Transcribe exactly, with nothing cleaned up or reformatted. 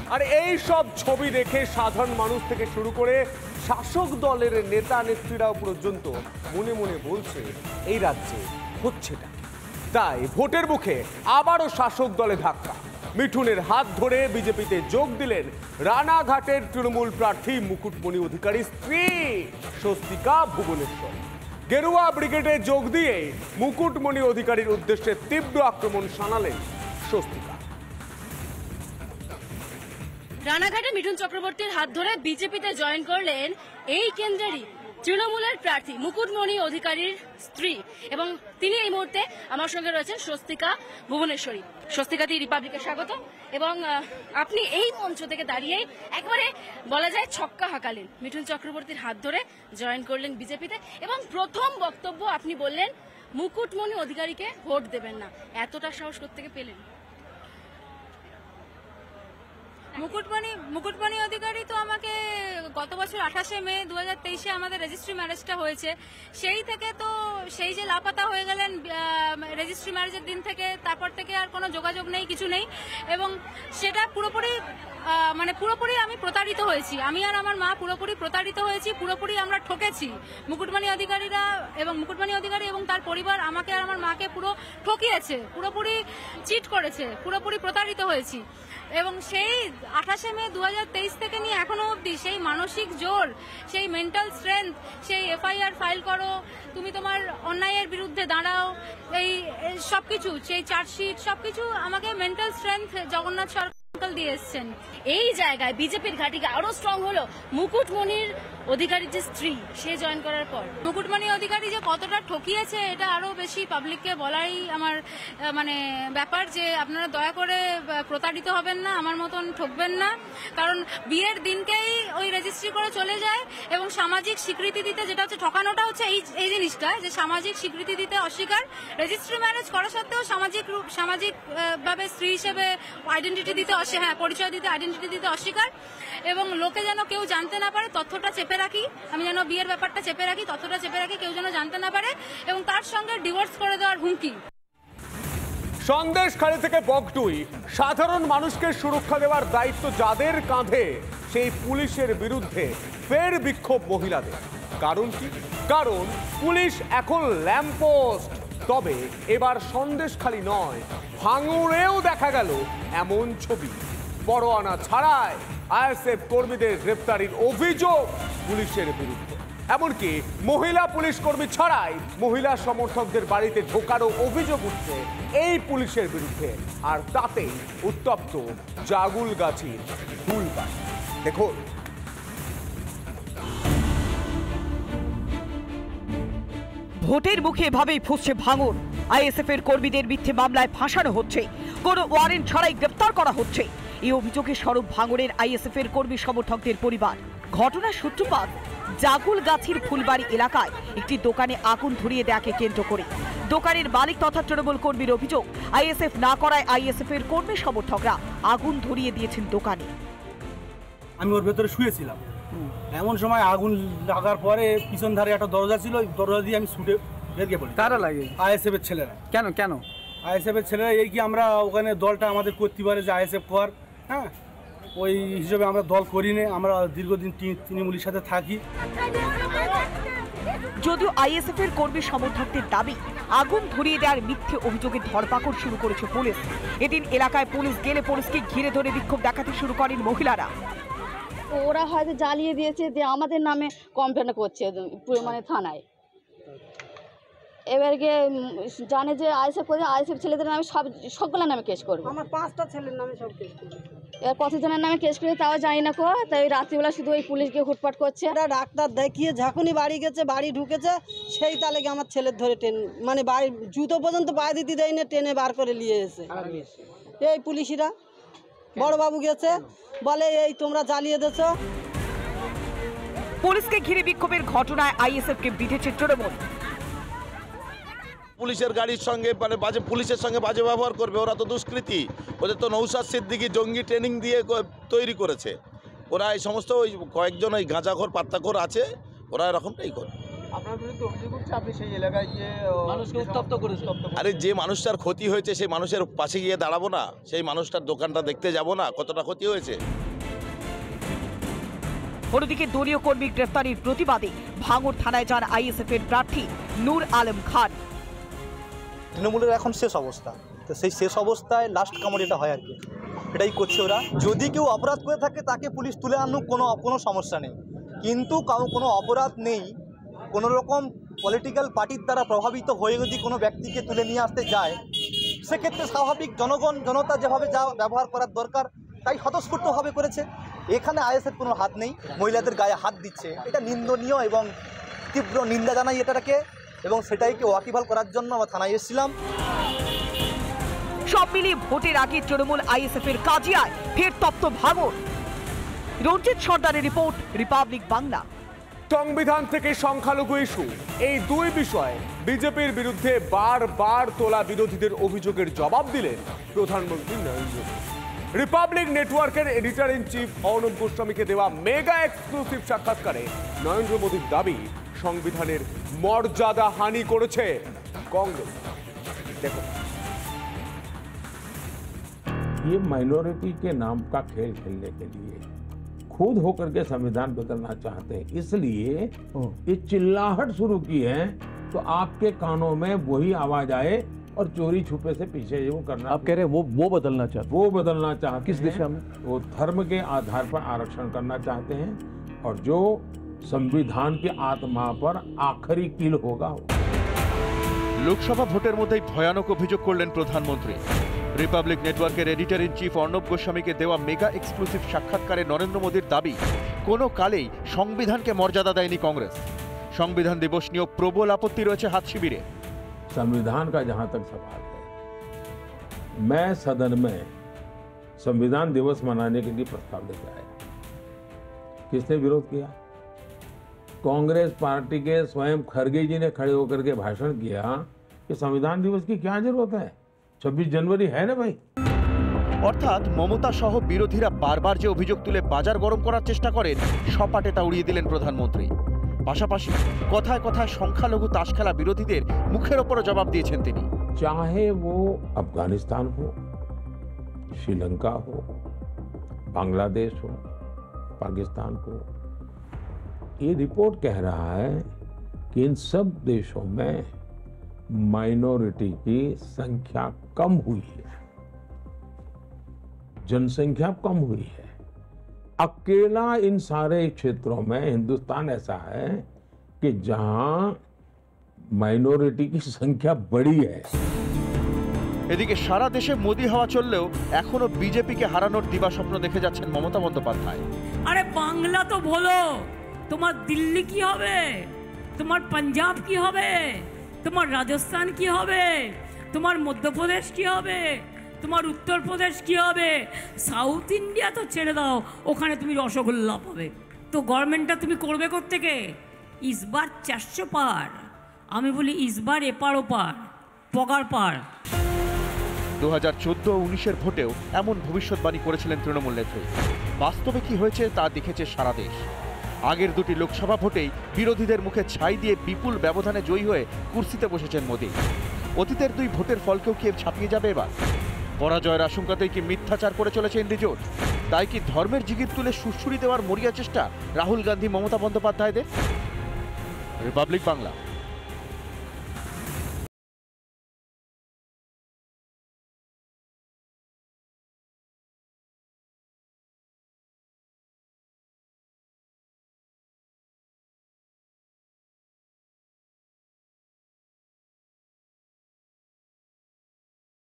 আর এই সব ছবি দেখে সাধারণ মানুষ থেকে শুরু করে শাসক দলের নেতা নেত্রীরা পর্যন্ত মনে মনে বলছে এই রাজ্যে হচ্ছেটা। তাই ভোটের মুখে আবারও শাসক দলে ধাক্কা। মিঠুনের হাত ধরে বিজেপিতে যোগ দিলেন রানাঘাটের তৃণমূল প্রার্থী মুকুটমণি অধিকারীর স্ত্রী স্বস্তিকা ভুবনেশ্বর। গেরুয়া ব্রিগেডে যোগ দিয়ে মুকুটমণি অধিকারীর উদ্দেশ্যে তীব্র আক্রমণ শানালেন স্বস্তিকা। রানাঘাটে মিঠুন চক্রবর্তীর হাত ধরে বিজেপিতে জয়েন করলেন এই কেন্দ্রেরই তৃণমূলের প্রার্থী মুকুটমণি অধিকারীর স্ত্রী, এবং তিনি এই মুহূর্তে আমার সঙ্গে রয়েছেন স্বস্তিকা ভুবনেশ্বরী। স্বস্তিকাতি রিপাবলিকে স্বাগত। এবং আপনি এই মঞ্চ থেকে দাঁড়িয়ে একবারে বলা যায় ছক্কা হাঁকালেন, মিঠুন চক্রবর্তীর হাত ধরে জয়েন করলেন বিজেপিতে, এবং প্রথম বক্তব্য আপনি বললেন মুকুটমণি অধিকারীকে ভোট দেবেন না। এতটা সাহস কোত্থেকে পেলেন? মুকুটমণি মুকুটমণি অধিকারী তো আমাকে গত বছর আঠাশে মে দু হাজার তেইশে আমাদের রেজিস্ট্রি ম্যারেজটা হয়েছে, সেই থেকে তো সেই যে লাপাতা হয়ে গেলেন রেজিস্ট্রি ম্যারেজের দিন থেকে, তারপর থেকে আর কোনো যোগাযোগ নেই, কিছু নেই। এবং সেটা পুরোপুরি মানে পুরোপুরি আমি প্রতারিত হয়েছি, আমি আর আমার মা পুরোপুরি প্রতারিত হয়েছি, পুরোপুরি আমরা ঠকেছি। মুকুটমণি অধিকারীরা এবং মুকুটমণি অধিকারী এবং তার পরিবার আমাকে আর আমার মাকে পুরো ঠকিয়েছে, পুরোপুরি চিট করেছে, পুরোপুরি প্রতারিত হয়েছি। এবং সেই আঠাশে মে দু হাজার তেইশ থেকে নিয়ে এখনো অবধি সেই মানসিক জোর, সেই মেন্টাল স্ট্রেংথ, সেই এফআইআর ফাইল করো, তুমি তোমার অন্যায়ের বিরুদ্ধে দাঁড়াও, এই সবকিছু, সেই চার্জশিট, সবকিছু আমাকে মেন্টাল স্ট্রেংথ জগন্নাথ সরকার দিয়ে এসছেন। এই জায়গায় বিজেপির ঘাঁটিকে আরো স্ট্রং হলো মুকুটমণির অধিকারীর যে স্ত্রী, সে জয়েন করার পর। মুকুটমণি অধিকারী যে কতটা ঠকিয়েছে এটা আরো বেশি পাবলিককে বলাই আমার মানে ব্যাপার, যে আপনারা দয়া করে প্রতারিত হবেন না, আমার মতন ঠকবেন না। কারণ বিয়ের দিনকেই ওই রেজিস্ট্রি করে চলে যায়, এবং সামাজিক স্বীকৃতি দিতে, যেটা হচ্ছে ঠকানোটা হচ্ছে এই এই জিনিসটা, যে সামাজিক স্বীকৃতি দিতে অস্বীকার, রেজিস্ট্রি ম্যারেজ করা সত্ত্বেও সামাজিক রূপ সামাজিক ভাবে স্ত্রী হিসেবে আইডেন্টিটি দিতে হ্যাঁ পরিচয় দিতে আইডেন্টিটি দিতে অস্বীকার। এবং লোকে যেন কেউ জানতে না পারে, তথ্যটা চেপে রাখি, আমি যেন বিয়ের ব্যাপারটা চেপে রাখি, তথ্যটা চেপে রাখি, কেউ যেন জানতে না পারে, এবং তার সঙ্গে ডিভোর্স করে দেওয়ার হুমকি। সন্দেশখালী থেকে বগটুই, সাধারণ মানুষকে সুরক্ষা দেওয়ার দায়িত্ব যাদের কাঁধে, সেই পুলিশের বিরুদ্ধে ফের বিক্ষোভ মহিলাদের। কারণ কি? কারণ পুলিশ এখন ল্যাম্পপোস্ট। তবে এবার সন্দেশখালী নয়, ভাঙড়েও দেখা গেল এমন ছবি। পরোয়ানা ছাড়াই আইএসএফ কর্মীদের গ্রেপ্তারির অভিযোগ পুলিশের বিরুদ্ধে। এমনকি মহিলা পুলিশ কর্মী ছাড়াই মহিলা সমর্থকদের বাড়িতে ঢোকারও অভিযোগ উঠছে এই পুলিশের বিরুদ্ধে। আর তাতেই উত্তপ্ত জাগুলগাছির ফুলবাড়ি। দেখুন, ভোটের মুখে এভাবেই ফুসছে ভাঙড়। আইএসএফ এর কর্মীদের মিথ্যে মামলায় ফাঁসানো হচ্ছে, কোনো ওয়ারেন্ট ছাড়াই গ্রেপ্তার করা হচ্ছে। এই অভিযোগে সরব ভাঙড়ের আইএসএফ এর কর্মী সমর্থকদের পরিবার। ঘটনার সূত্রপাত জাগুলগাছির ফুলবাড়ি এলাকায় একটি দোকানে আগুন ধরিয়ে দেয়াকে কেন্দ্র করে। দোকানের মালিক তথা তৃণমূল কর্মীর অভিযোগ, আইএসএফ না করায় আইএসএফ এর কর্মী সমর্থকরা আগুন ধরিয়ে দিয়েছেন দোকানে। আমি ওর ভেতরে শুয়েছিলাম, এমন সময় আগুন লাগার পরে পিছন ধারে একটা দরজা ছিল, ওই দরজা দিয়ে আমি ছুটে বেরিয়ে পড়ি। কারা লাগে? আইএসএফ এর ছেলেরা। কেন কেন আইএসএফ এর ছেলেরা এই কি আমরা ওখানে দলটা আমাদের করতে পারে যে আইএসএফ কর, হ্যাঁ ওই হিসেবে আমরা দল করি না, আমরা দীর্ঘদিন তৃণমূলের সাথে থাকি। যদিও আইএসএফ এর কর্মী সমর্থকদের দাবি, আগুন ধরিয়ে দেওয়ার মিথ্যে অভিযোগে ধরপাকড় শুরু করেছে পুলিশ। এদিন এলাকায় পুলিশ গেলে পুলিশকে ঘিরে ধরে বিক্ষোভ দেখাতে শুরু করেন মহিলারা। ওরা হয়তো জ্বালিয়ে দিয়েছে, যে আমাদের নামে কমপ্লেন করছে মানে থানায়। এবার গিয়ে জানে যে আইএসএফ করে, আইএসএফ ছেলেদের নামে সব সবগুলোর নামে কেস করবো। আমার পাঁচটা ছেলের নামে সব কেস করবো। এবার কতজনের নামে কেস করে তাও জানি না কো, তাই রাত্রিবেলা শুধু ওই পুলিশকে হুটপাট করছে। ওরা ডাক্তার দেখিয়ে ঝাঁকুনি বাড়ি গেছে, বাড়ি ঢুকেছে, সেই তালে আমার ছেলের ধরে টেন মানে বাড়ি জুতো পর্যন্ত পায়ে দিতে দেয় না, টেনে বার করে নিয়ে এসে এই পুলিশিরা। বড়বাবু গেছে, বলে এই তোমরা জ্বালিয়ে দিয়েছো। পুলিশকে ঘিরে বিক্ষোভের ঘটনায় আইএসএফ কে বিঁধেছে তৃণমূল। পুলিশের গাড়ির সঙ্গে মানে বাজে পুলিশের সঙ্গে বাজে ব্যবহার করবে, ওরা তো দুষ্কৃতী। ওদের তো নৌসাদ সিদ্দিকী জঙ্গি ট্রেনিং দিয়ে তৈরি করেছে। ওরা এই সমস্ত ওই কয়েকজন ওই গাঁজাখোর পাত্তাখোর আছে, ওরা এরকমটাই করে। আপনার বিরুদ্ধে অভিযোগ হচ্ছে আপনি সেই এলাকায় গিয়ে মানুষকে উত্তপ্ত করেছেন। আরে যে মানুষটার ক্ষতি হয়েছে সেই মানুষের পাশে গিয়ে দাঁড়াবো না? সেই মানুষটার দোকানটা দেখতে যাব না কতটা ক্ষতি হয়েছে? অন্যদিকে দলীয় কর্মী গ্রেফতারির প্রতিবাদে ভাঙড় থানায় যান আইএসএফ এর প্রার্থী নূর আলম খান। তৃণমূলের এখন শেষ অবস্থা, তো সেই শেষ অবস্থায় লাস্ট কামড় এটা হয় আর কি, এটাই করছে ওরা। যদি কেউ অপরাধ করে থাকে তাকে পুলিশ তুলে আনুক, কোনো কোনো সমস্যা নেই, কিন্তু কারো কোনো অপরাধ নেই, কোনো রকম পলিটিক্যাল পার্টির দ্বারা প্রভাবিত হয়ে যদি কোনো ব্যক্তিকে তুলে নিয়ে আসতে যায়, সেক্ষেত্রে স্বাভাবিক জনগণ জনতা যেভাবে যা ব্যবহার করার দরকার তাই স্বতঃস্ফূর্তভাবে করেছে। এখানে আইএসএফ কোনো হাত নেই, মহিলাদের গায়ে হাত দিচ্ছে, এটা নিন্দনীয় এবং তীব্র নিন্দা জানাই এটাকে, এবং সেটাইকে ওয়াকিবহাল করার জন্য আমরা থানায় এসেছিলাম। সব মিলিয়ে ভোটের আগে তৃণমূল আইএসএফ এর কাজিয়ায় ফের তপ্ত ভাঙড়। রঞ্জিত সর্দারের রিপোর্ট, রিপাবলিক বাংলা। সংবিধান থেকে সংখ্যালঘু ইস্যু, এই দুই বিষয়ে বিজেপির বিরুদ্ধে বারবার তোলা বিরোধীদের অভিযোগের জবাব দিলেন প্রধানমন্ত্রী নরেন্দ্র মোদী। রিপাবলিক নেটওয়ার্কের এডিটর ইন চিফ অর্ণব গোস্বামীকে দেওয়া মেগা এক্সক্লুসিভ সাক্ষাৎকারে নরেন্দ্র মোদীর দাবি সংবিধানের মর্যাদা হানি করেছে कांग्रेस। देखो, ये माइनॉरिटी के नाम का खेल खेलने के लिए खुद होकर के संविधान बदलना चाहते हैं, इसलिए ये चिल्लाहट शुरू की है। तो आपके कानों में वही आवाज आए और चोरी छुपे से पीछे वो करना। आप कह रहे हैं वो वो बदलना चाहते वो बदलना चाहते किस दिशा में? वो धर्म के आधार पर आरक्षण करना चाहते हैं, और जो संविधान की आत्मा पर आखिरी कील होगा। লোকসভা ভোটের মধ্যেই ভয়ানক অভিযোগ করলেন প্রধানমন্ত্রী। রিপাবলিক নেটওয়ার্কের এডিটর ইন চিফ অর্ণব গোস্বামীকে দেওয়া মেগা এক্সক্লুসিভ সাক্ষাৎকারে নরেন্দ্র মোদীর দাবি কোনো কালেই সংবিধানকে মর্যাদা দেয়নি কংগ্রেস। সংবিধান দিবস নিয়েও প্রবল আপত্তি রয়েছে হাত শিবিরে। संविधान का जहां तक सवाल है, मैं सदन में संविधान दिवस मनाने के लिए प्रस्ताव लेकर आया। किसने विरोध किया? कांग्रेस पार्टी के स्वयं खड़गे जी ने खड़े होकर के भाषण किया कि संविधान दिवस की क्या जरूरत है, छब्बीस जनवरी है ना भाई। অর্থাৎ মমতা সহ বিরোধীরা বারবার যে অভিযোগ তুলে বাজার গরম করার চেষ্টা করেন, সপাটে তা উড়িয়ে দিলেন প্রধানমন্ত্রী। পাশাপাশি কথায় কথায় সংখ্যালঘু তাস খেলা বিরোধীদের মুখের ওপরও জবাব দিয়েছেন তিনি। चाहे वो अफगानिस्तान हो, श्रीलंका हो, बांग्लादेश हो, पाकिस्तान हो, ये रिपोर्ट कह रहा है कि इन सब देशों में माइनॉरिटी की संख्या कम हुई है, जनसंख्या कम हुई है। अकेला इन सारे क्षेत्रों में हिंदुस्तान ऐसा है कि जहां माइनॉरिटी की संख्या बड़ी है। এদিকে সারা দেশে মোদি হাওয়া চললেও এখনো বিজেপিকে হারানোর দিবাস্বপ্ন দেখে যাচ্ছেন মমতা বন্দ্যোপাধ্যায়। আরে বাংলা তো বলো, তোমার দিল্লি কি হবে, তোমার পাঞ্জাব কি হবে, তোমার রাজস্থান কি হবে, তোমার মধ্যপ্রদেশ কি হবে, তোমার উত্তরপ্রদেশ কি হবে, সাউথ ইন্ডিয়া তো ছেড়ে দাও, ওখানে তুমি রসগোল্লা পাবে। তো গভর্নমেন্টটা তুমি করবে কোত্থেকে? ইসবার চারশো পার, আমি বলি ইসবার এপার ওপার, পগার পার। দু হাজার চোদ্দ উনিশের ভোটেও এমন ভবিষ্যৎবাণী করেছিলেন তৃণমূল নেত্রী। বাস্তবে কি হয়েছে তা দেখেছে সারা দেশ। আগের দুটি লোকসভা ভোটেই বিরোধীদের মুখে ছাই দিয়ে বিপুল ব্যবধানে জয়ী হয়ে কুর্সিতে বসেছেন মোদী। অতীতের দুই ভোটের ফলকেও কি ছাপিয়ে যাবে এবার? পরাজয়ের আশঙ্কাতেই কি মিথ্যাচার করে চলেছে ইন্ডিজোট? তাই কি ধর্মের জিগির তুলে সুড়সুড়ি দেওয়ার মরিয়া চেষ্টা রাহুল গান্ধী মমতা বন্দ্যোপাধ্যায়দের? রিপাবলিক বাংলা।